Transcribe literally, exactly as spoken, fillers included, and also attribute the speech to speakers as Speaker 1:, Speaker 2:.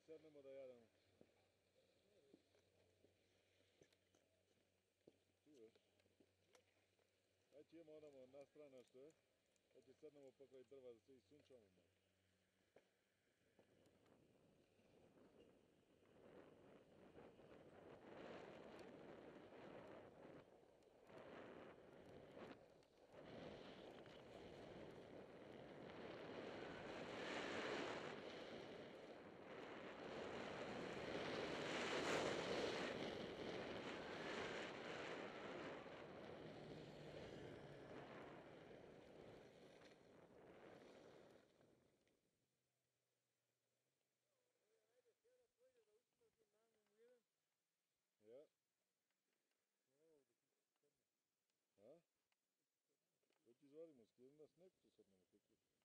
Speaker 1: sednemo da jademo. Tu je. Ajde idemo onamo na strana što je. Ajde sednemo pokraj drva da se isunčamo malo. Ja. A? Već izvadimo, skidam da sneg tu sednemo.